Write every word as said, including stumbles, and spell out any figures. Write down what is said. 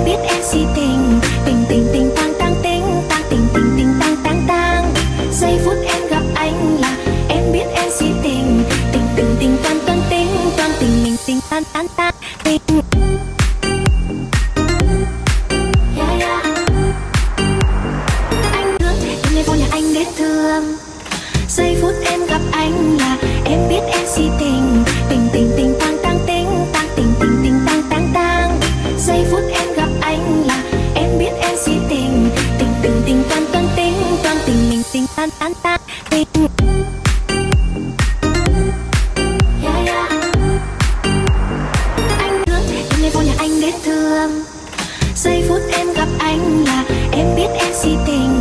biết em si tình, tình tình tình tang tang tình, tang tình tình tình tang tang tang. Giây phút em gặp anh là em biết em si tình, tình tình tình toan toan tình, toan tình mình tình tan tan tan tình. Yeah, yeah. Anh thương em nên vô nhà anh để thương. Giây phút em gặp anh là em biết em si tình, tình tình tình tang tang tình, tang tình tình tình tang tang tang. Giây phút em gặp anh là em biết em si tình, tình tình tình toan toan tình, toan tình mình tình tan tan tan tình. Yeah, yeah. Anh thương em nên vô nhà anh để thương. Giây phút em gặp anh là em biết em si tình,